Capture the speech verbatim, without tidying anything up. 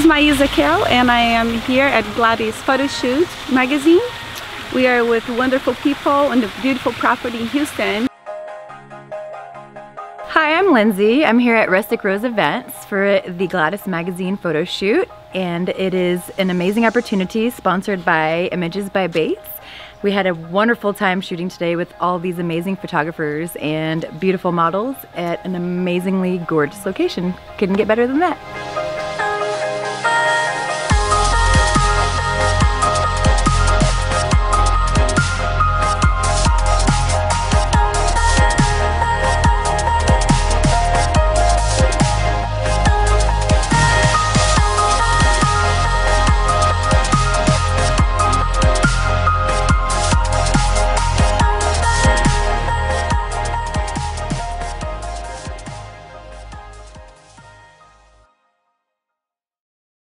Maisa Kell, and I am here at Gladys Photo Shoot magazine. We are with wonderful people on the beautiful property in Houston. Hi, I'm Lindsay. I'm here at Rustic Rose Events for the Gladys Magazine photo shoot, and it is an amazing opportunity sponsored by Images by Bates. We had a wonderful time shooting today with all these amazing photographers and beautiful models at an amazingly gorgeous location. Couldn't get better than that.